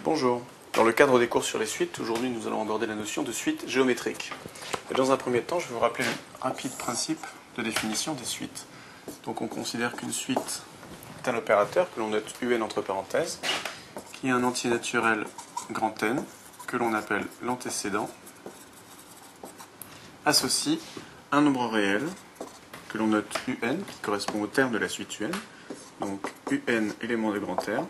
Bonjour. Dans le cadre des cours sur les suites, aujourd'hui nous allons aborder la notion de suite géométrique. Et dans un premier temps, je vais vous rappeler le rapide principe de définition des suites. Donc on considère qu'une suite est un opérateur que l'on note UN entre parenthèses, qui a un entier naturel grand N, que l'on appelle l'antécédent, associe un nombre réel, que l'on note UN, qui correspond au terme de la suite UN, donc UN élément de grand R,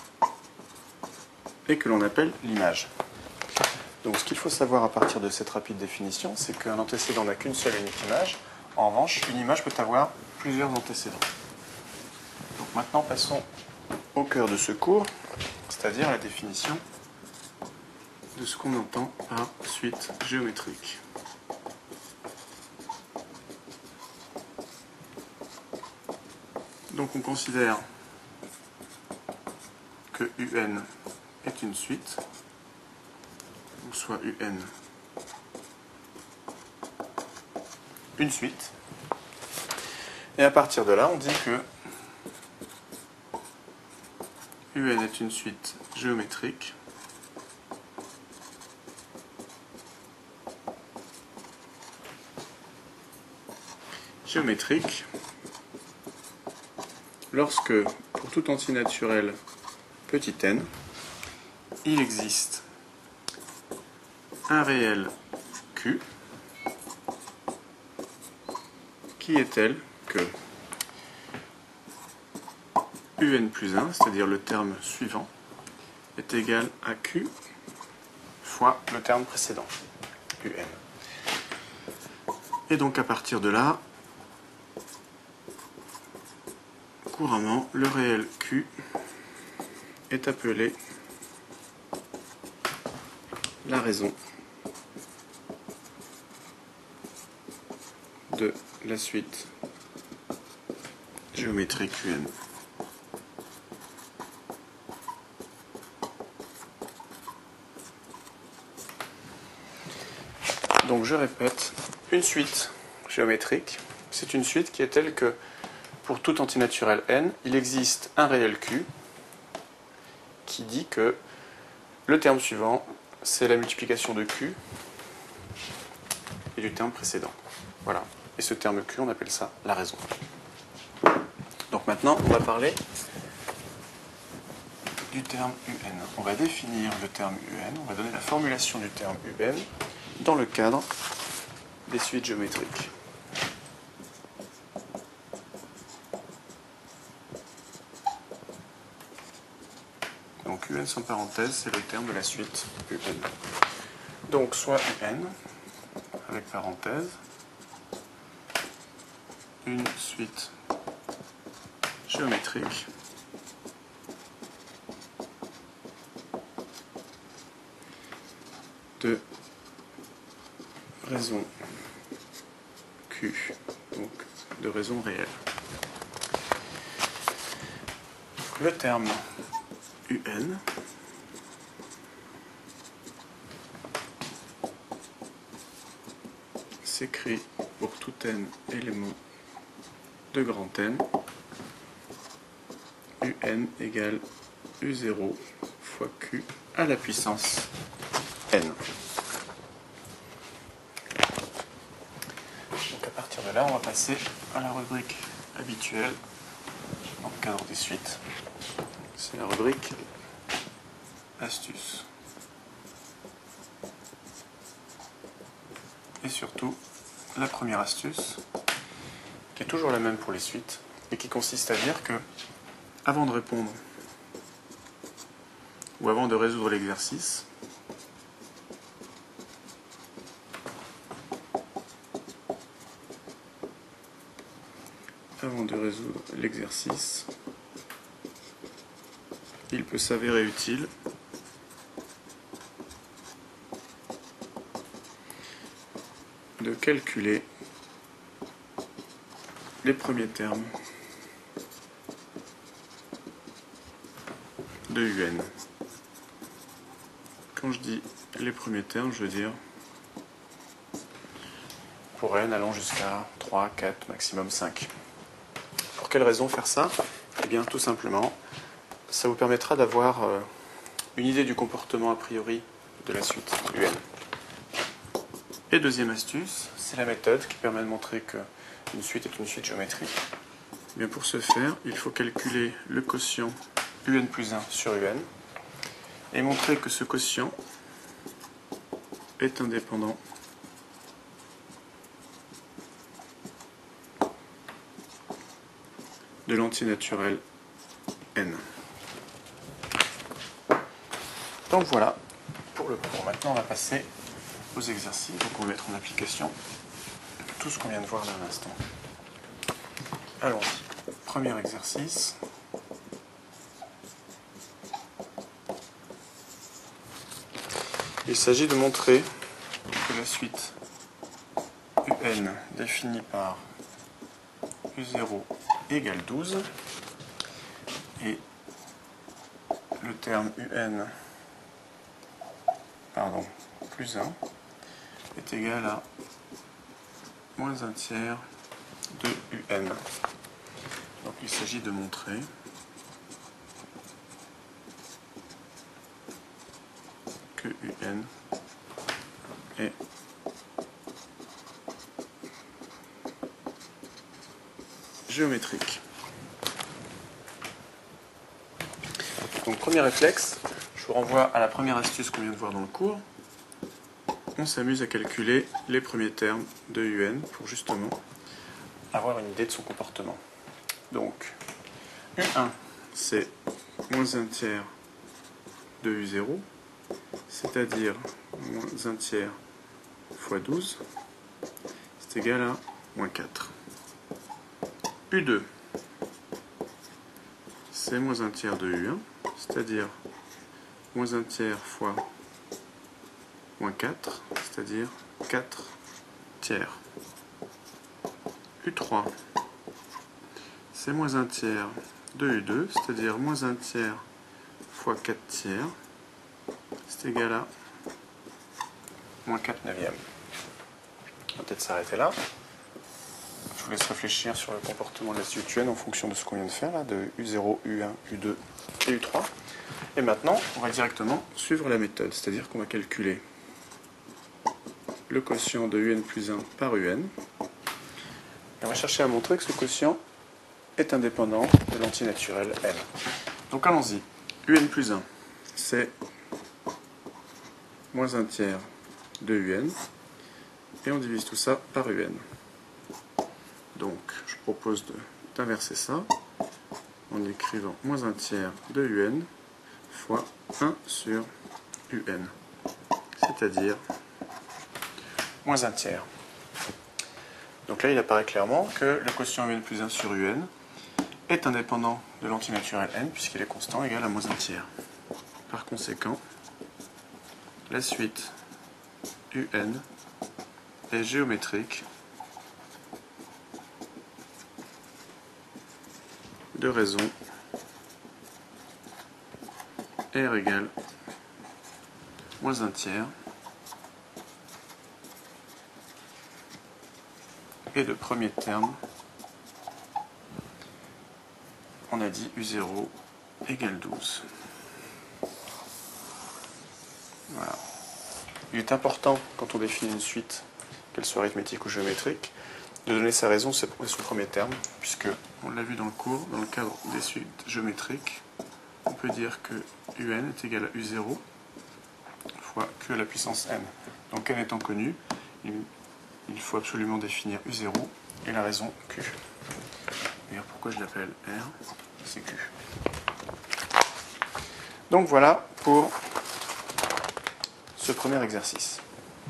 et que l'on appelle l'image. Donc ce qu'il faut savoir à partir de cette rapide définition, c'est qu'un antécédent n'a qu'une seule et unique image. En revanche, une image peut avoir plusieurs antécédents. Donc maintenant, passons au cœur de ce cours, c'est-à-dire la définition de ce qu'on entend par suite géométrique. Donc on considère que UN est une suite, ou soit UN une suite, et à partir de là on dit que UN est une suite géométrique lorsque, pour tout entier naturel petit n, il existe un réel Q qui est tel que UN plus 1, c'est-à-dire le terme suivant, est égal à Q fois le terme précédent, UN. Et donc à partir de là, couramment, le réel Q est appelé la raison de la suite géométrique UN. Donc je répète, une suite géométrique, c'est une suite qui est telle que pour tout entier naturel n, il existe un réel Q qui dit que le terme suivant, c'est la multiplication de Q et du terme précédent. Voilà. Et ce terme Q, on appelle ça la raison. Donc maintenant, on va parler du terme UN. On va définir le terme UN, on va donner la formulation du terme UN dans le cadre des suites géométriques. Donc UN sans parenthèse, c'est le terme de la suite UN. Donc soit UN, avec parenthèse, une suite géométrique de raison Q, donc de raison réelle. Le terme UN s'écrit pour tout n élément de grand N, UN égale U0 fois Q à la puissance N. Donc à partir de là, on va passer à la rubrique habituelle dans le cadre des suites. C'est la rubrique astuces. Et surtout, la première astuce, qui est toujours la même pour les suites, et qui consiste à dire que, avant de répondre, ou avant de résoudre l'exercice, il peut s'avérer utile de calculer les premiers termes de UN. Quand je dis les premiers termes, je veux dire pour n allant jusqu'à 3, 4, maximum 5. Pour quelle raison faire ça? Eh bien tout simplement, ça vous permettra d'avoir une idée du comportement a priori de la suite UN. Et deuxième astuce, c'est la méthode qui permet de montrer qu'une suite est une suite géométrique. Bien pour ce faire, il faut calculer le quotient UN plus 1 sur UN et montrer que ce quotient est indépendant de l'antinaturel n. Donc voilà pour le cours. Maintenant on va passer aux exercices. Donc on va mettre en application tout ce qu'on vient de voir là à l'instant. Allons-y. Premier exercice. Il s'agit de montrer que la suite UN définie par U0 égale 12 et le terme UN plus 1 est égal à moins 1 tiers de UN. Donc il s'agit de montrer que UN est géométrique. Donc premier réflexe, je vous renvoie à la première astuce qu'on vient de voir dans le cours. On s'amuse à calculer les premiers termes de UN pour justement avoir une idée de son comportement. Donc U1 c'est moins 1 tiers de U0, c'est-à-dire moins 1 tiers fois 12, c'est égal à moins 4. U2 c'est moins 1 tiers de U1, c'est-à-dire moins 1 tiers fois moins 4, c'est-à-dire 4 tiers. U3 c'est moins 1 tiers de U2, c'est-à-dire moins 1 tiers fois 4 tiers, c'est égal à moins 4 neuvièmes. On va peut-être s'arrêter là. Je vous laisse réfléchir sur le comportement de la suite UN en fonction de ce qu'on vient de faire, là, de U0, U1, U2 et U3. Et maintenant, on va directement suivre la méthode, c'est-à-dire qu'on va calculer le quotient de UN plus 1 par UN. Et on va chercher à montrer que ce quotient est indépendant de l'antinaturel N. Donc allons-y. UN plus 1, c'est moins 1 tiers de UN. Et on divise tout ça par UN. Donc je propose d'inverser ça en écrivant moins 1 tiers de UN fois 1 sur UN. C'est-à-dire moins 1 tiers. Donc là, il apparaît clairement que le quotient UN plus 1 sur UN est indépendant de l'antinaturel N, puisqu'il est constant, égal à moins 1 tiers. Par conséquent, la suite UN est géométrique de raison R égale moins 1 tiers et de premier terme, on a dit U0 égale 12. Voilà. Il est important, quand on définit une suite, qu'elle soit arithmétique ou géométrique, de donner sa raison sous le premier terme, puisque, on l'a vu dans le cours, dans le cadre des suites géométriques, on peut dire que UN est égal à U0 fois Q à la puissance n. Donc n étant connu, il faut absolument définir U0 et la raison Q. D'ailleurs, pourquoi je l'appelle R? C'est Q. Donc voilà pour ce premier exercice.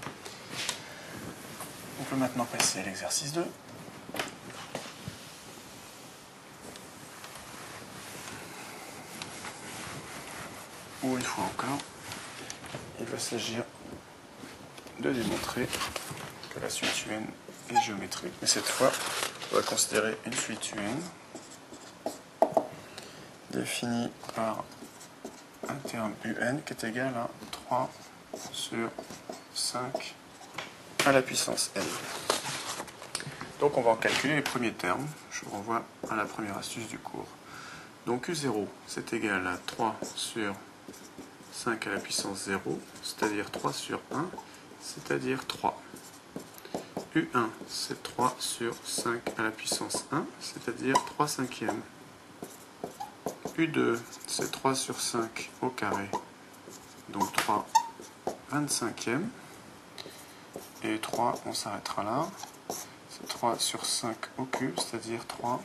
On peut maintenant passer à l'exercice 2. Où une fois encore, il va s'agir de démontrer que la suite UN est géométrique. Mais cette fois, on va considérer une suite UN définie par un terme UN qui est égal à 3 sur 5 à la puissance n. Donc on va en calculer les premiers termes. Je vous renvoie à la première astuce du cours. Donc U0, c'est égal à 3 sur 5 à la puissance 0, c'est-à-dire 3 sur 1, c'est-à-dire 3. U1, c'est 3 sur 5 à la puissance 1, c'est-à-dire 3 cinquièmes. U2, c'est 3 sur 5 au carré, donc 3 25e. Et 3, on s'arrêtera là. C'est 3 sur 5 au cube, c'est-à-dire 3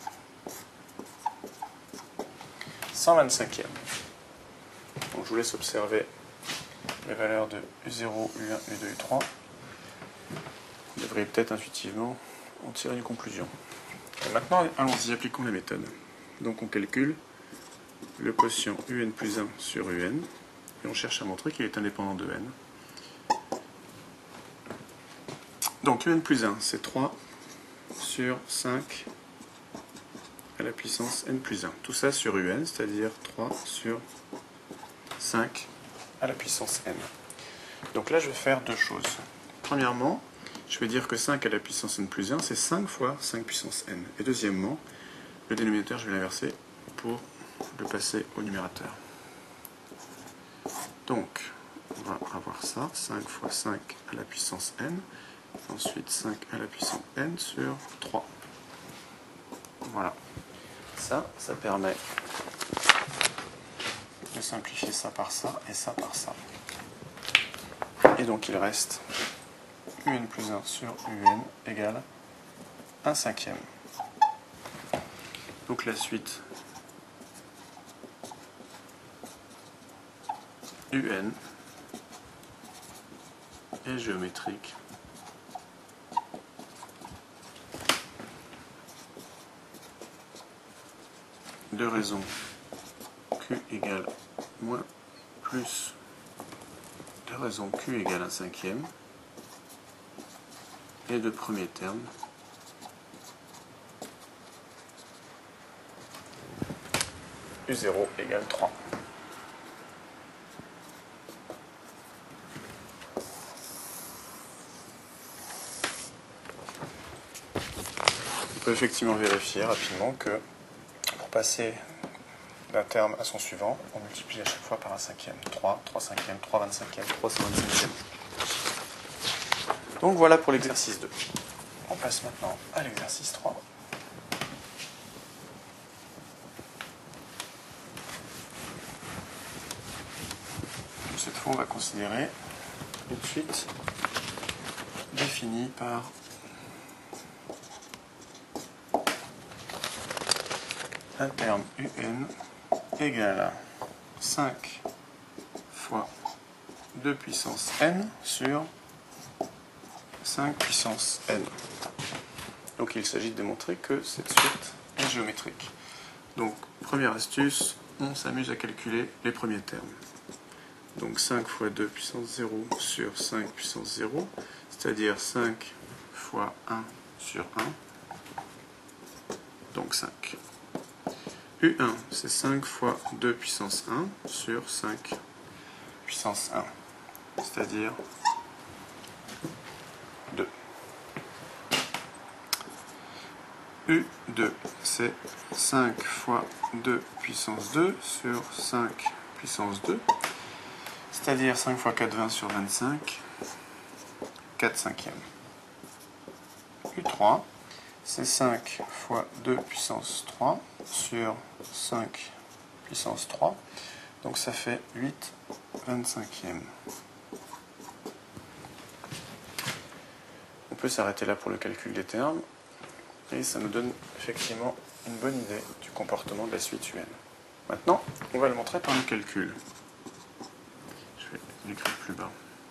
125e. Donc je vous laisse observer les valeurs de U0, U1, U2, U3. Vous devriez peut-être intuitivement en tirer une conclusion. Et maintenant, allons-y, appliquons la méthode. Donc on calcule le quotient UN plus 1 sur UN, et on cherche à montrer qu'il est indépendant de N. Donc UN plus 1, c'est 3 sur 5 à la puissance N plus 1. Tout ça sur UN, c'est-à-dire 3 sur 5 à la puissance N. Donc là, je vais faire deux choses. Premièrement, je vais dire que 5 à la puissance N plus 1, c'est 5 fois 5 puissance N. Et deuxièmement, le dénominateur, je vais l'inverser pour le passer au numérateur. Donc, on va avoir ça, 5 fois 5 à la puissance N. Ensuite 5 à la puissance N sur 3. Voilà. Ça permet de simplifier ça par ça et ça par ça. Et donc il reste UN plus 1 sur UN égale 1 cinquième. Donc la suite UN est géométrique. De raison Q égale moins plus de raison Q égale 1 cinquième et de premier terme U0 égale 3. On peut effectivement vérifier rapidement que pour passer d'un terme à son suivant, on multiplie à chaque fois par un cinquième. 3, 3 cinquièmes, 3 25e, 3 125e. Donc voilà pour l'exercice 2. On passe maintenant à l'exercice 3. Cette fois, on va considérer une suite définie par un terme UN égale à 5 fois 2 puissance n sur 5 puissance n. Donc il s'agit de démontrer que cette suite est géométrique. Donc première astuce, on s'amuse à calculer les premiers termes. Donc 5 fois 2 puissance 0 sur 5 puissance 0, c'est-à-dire 5 fois 1 sur 1, donc 5. U1, c'est 5 fois 2 puissance 1 sur 5 puissance 1, c'est-à-dire 2. U2, c'est 5 fois 2 puissance 2 sur 5 puissance 2, c'est-à-dire 5 fois 4, 20 sur 25, 4 cinquièmes. U3, c'est 5 fois 2 puissance 3 sur 5 puissance 3, donc ça fait 8 25e. On peut s'arrêter là pour le calcul des termes, et ça nous donne effectivement une bonne idée du comportement de la suite UN. Maintenant, on va le montrer par le calcul. Je vais l'écrire plus bas.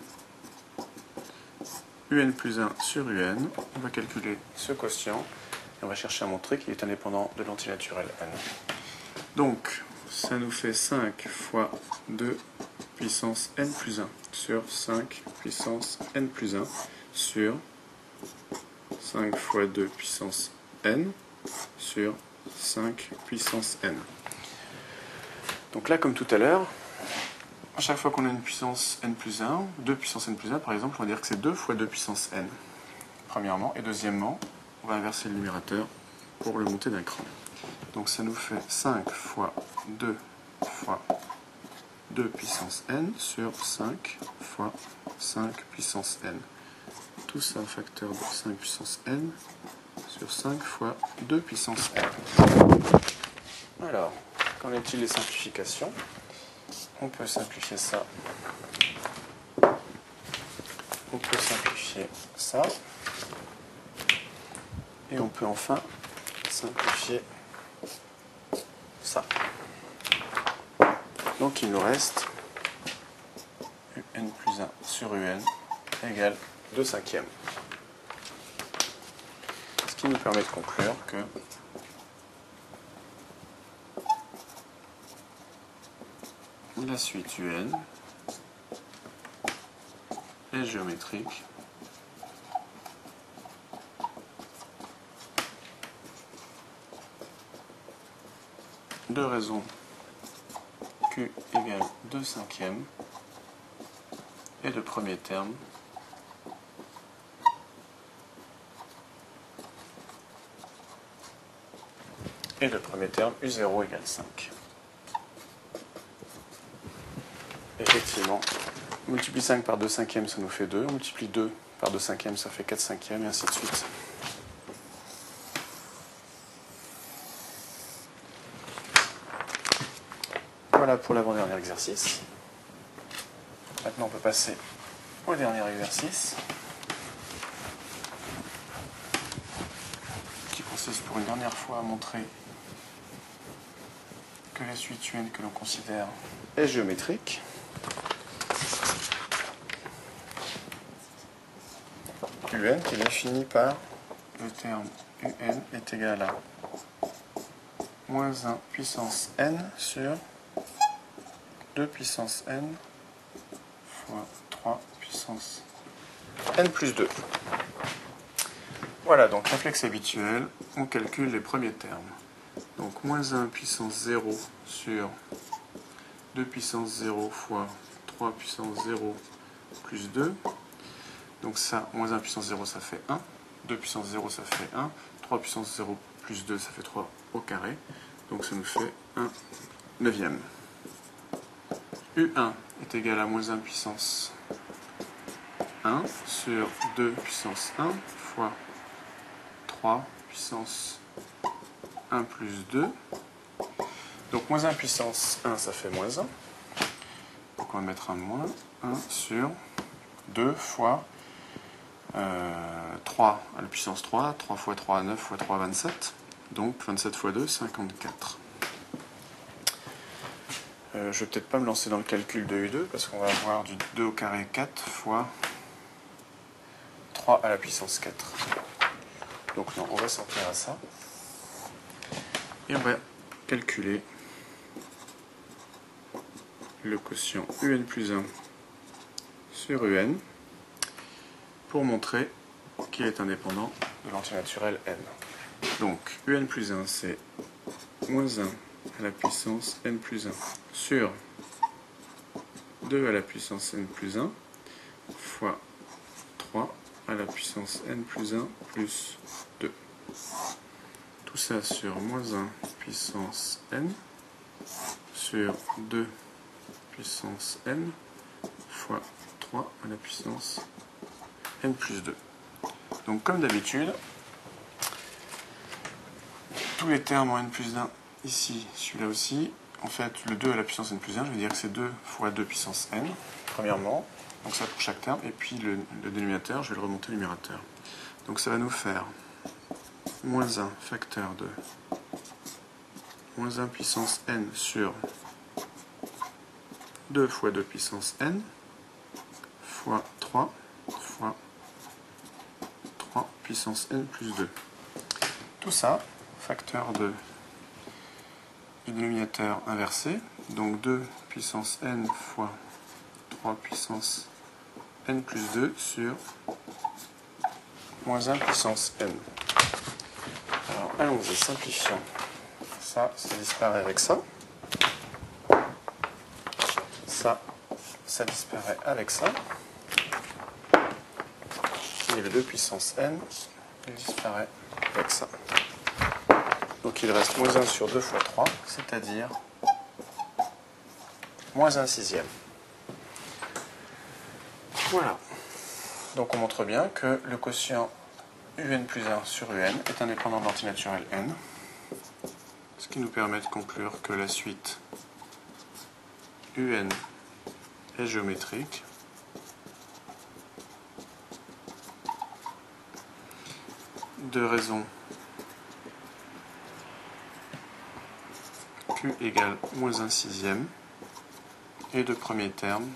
UN plus 1 sur UN, on va calculer ce quotient, et on va chercher à montrer qu'il est indépendant de l'antinaturel N. Donc, ça nous fait 5 fois 2 puissance N plus 1 sur 5 puissance N plus 1 sur 5 fois 2 puissance N sur 5 puissance N. Donc là, comme tout à l'heure, à chaque fois qu'on a une puissance N plus 1, 2 puissance N plus 1, par exemple, on va dire que c'est 2 fois 2 puissance N, premièrement. Et deuxièmement, on va inverser le numérateur pour le monter d'un cran. Donc ça nous fait 5 fois 2 fois 2 puissance n sur 5 fois 5 puissance n. Tout ça facteur de 5 puissance n sur 5 fois 2 puissance n. Alors, qu'en est-il des simplifications? On peut simplifier ça. On peut simplifier ça. Et on peut enfin simplifier ça. Donc il nous reste un plus 1 sur un égale 2 cinquièmes. Ce qui nous permet de conclure que la suite un est géométrique de raison Q égale 2 cinquièmes et de premier terme U0 égale 5. Effectivement, on multiplie 5 par 2 cinquièmes, ça nous fait 2. On multiplie 2 par 2 cinquièmes, ça fait 4 cinquièmes, et ainsi de suite. Voilà pour l'avant-dernier exercice. Maintenant, on peut passer au dernier exercice, qui consiste pour une dernière fois à montrer que la suite UN que l'on considère est géométrique. UN qui est défini par le terme UN est égal à moins 1 puissance n sur 2 puissance n fois 3 puissance n plus 2. Voilà, donc réflexe habituel, on calcule les premiers termes. Donc moins 1 puissance 0 sur 2 puissance 0 fois 3 puissance 0 plus 2. Donc ça, moins 1 puissance 0, ça fait 1. 2 puissance 0, ça fait 1. 3 puissance 0 plus 2, ça fait 3 au carré. Donc ça nous fait 1 neuvième. U1 est égal à moins 1 puissance 1 sur 2 puissance 1 fois 3 puissance 1 plus 2. Donc moins 1 puissance 1, ça fait moins 1. Donc on va mettre un moins 1 sur 2 fois 3 à la puissance 3. 3 fois 3, 9 fois 3, 27. Donc 27 fois 2, 54. Je ne vais peut-être pas me lancer dans le calcul de U2 parce qu'on va avoir du 2 au carré 4 fois 3 à la puissance 4. Donc non, on va s'en tenir à ça. Et on va calculer le quotient UN plus 1 sur UN pour montrer qu'il est indépendant de l'antinaturel n. Donc UN plus 1 c'est moins 1 à la puissance n plus 1 sur 2 à la puissance n plus 1 fois 3 à la puissance n plus 1 plus 2. Tout ça sur moins 1 puissance n sur 2 puissance n fois 3 à la puissance n plus 2. Donc comme d'habitude, tous les termes en n plus 1, ici, celui-là aussi, en fait, le 2 à la puissance n plus 1, je vais dire que c'est 2 fois 2 puissance n, premièrement, donc ça pour chaque terme, et puis le dénominateur, je vais le remonter au numérateur. Donc ça va nous faire moins 1 facteur de moins 1 puissance n sur 2 fois 2 puissance n fois 3 fois 3 puissance n plus 2. Tout ça, facteur de du dénominateur inversé, donc 2 puissance n fois 3 puissance n plus 2 sur moins 1 puissance n. Alors allons-y, simplifions. Ça disparaît avec ça. Ça disparaît avec ça. Et le 2 puissance n, il disparaît avec ça. Donc il reste moins 1 sur 2 fois 3, c'est-à-dire moins 1 sixième. Voilà. Donc on montre bien que le quotient un plus 1 sur un est indépendant de l'antinaturel n, ce qui nous permet de conclure que la suite un est géométrique de raison q égale moins 1 sixième et de premier terme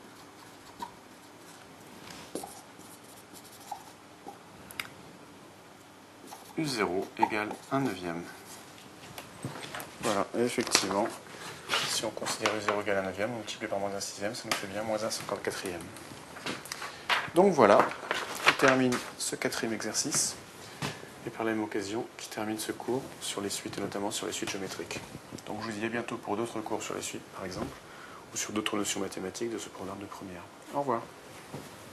U0 égale 1 neuvième. Voilà, et effectivement, si on considère U0 égale 1 neuvième, on multiplie par moins 1 sixième, ça nous fait bien moins 1 54e. Donc voilà, qui termine ce 4e exercice, et par la même occasion, qui termine ce cours sur les suites, et notamment sur les suites géométriques. Donc je vous dis à bientôt pour d'autres cours sur les suites, par exemple, ou sur d'autres notions mathématiques de ce programme de première. Au revoir.